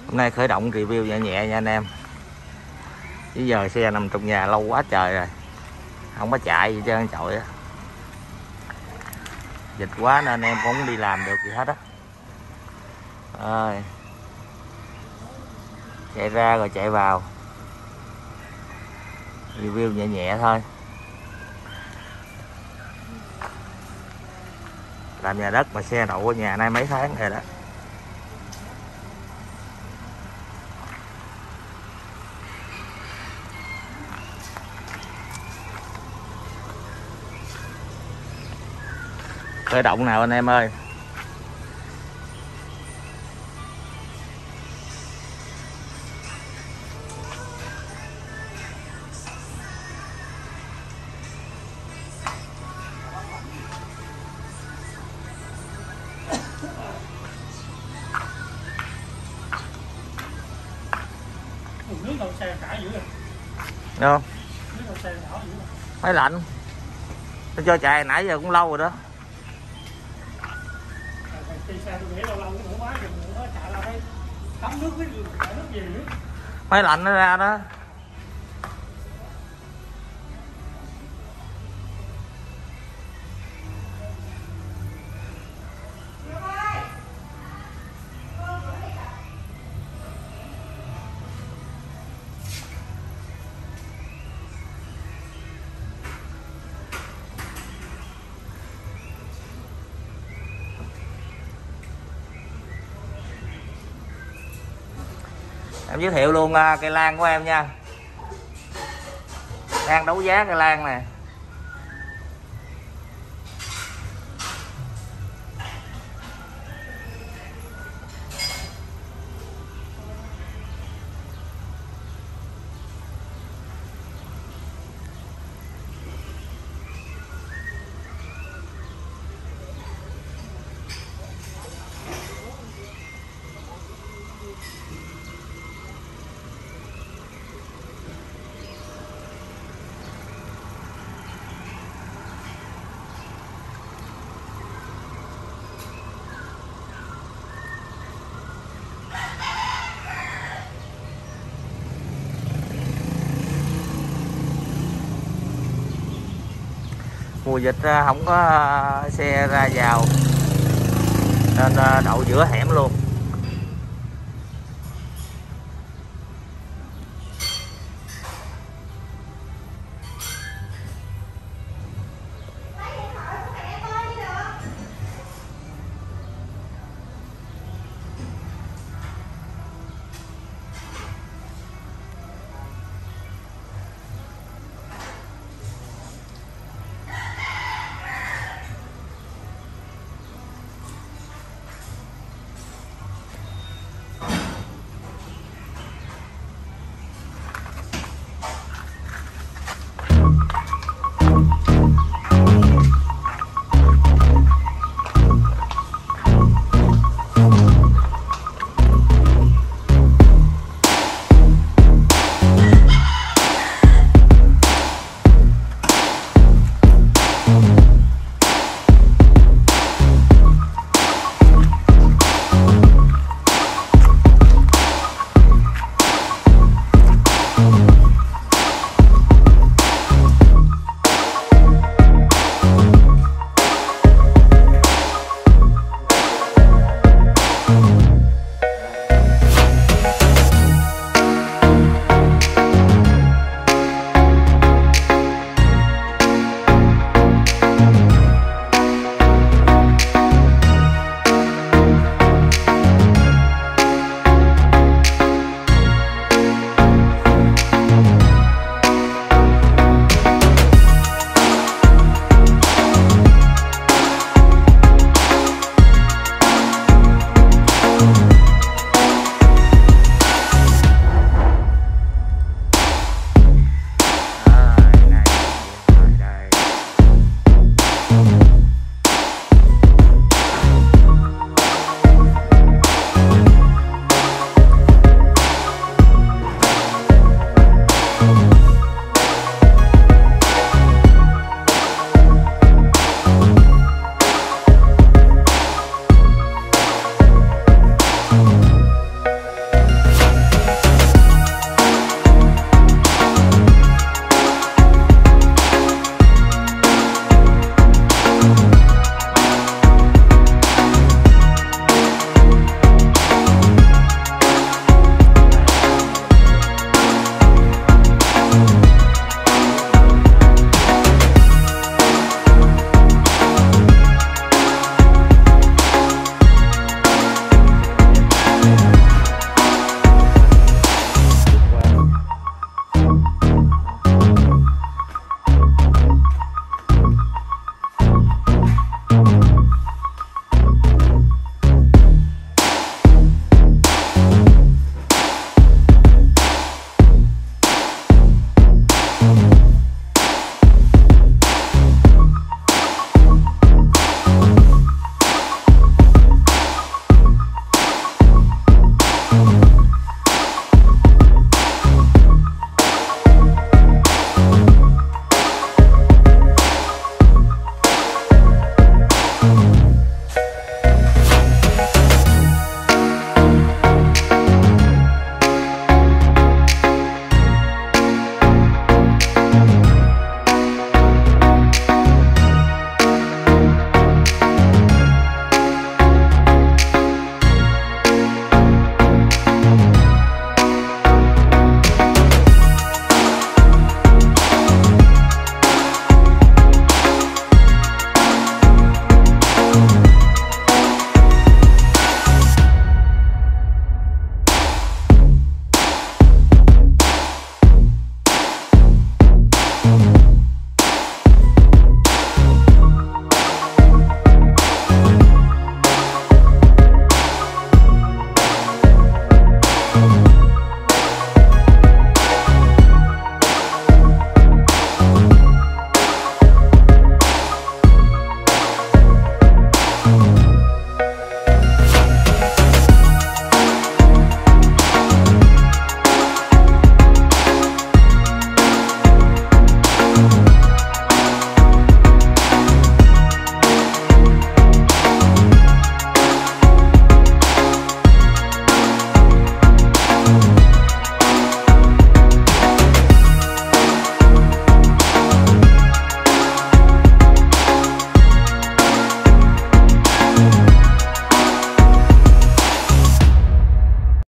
Hôm nay khởi động review nhẹ nhẹ nha anh em. Chứ giờ xe nằm trong nhà lâu quá trời rồi, không có chạy gì trơn trọi á. Dịch quá nên em cũng không đi làm được gì hết á. Rồi chạy ra rồi chạy vào, review nhẹ nhẹ thôi. Làm nhà đất mà xe đậu ở nhà nay mấy tháng rồi đó. Khởi động nào anh em ơi. Nước đầu xe cả dữ rồi. Được không? Nước đầu xe đỏ dữ rồi. Máy lạnh. Tôi cho chạy nãy giờ cũng lâu rồi đó. Máy lạnh nó ra đó. Em giới thiệu luôn cây lan của em nha. Đang đấu giá cây lan nè. Mùa dịch không có xe ra vào nên đậu giữa hẻm luôn.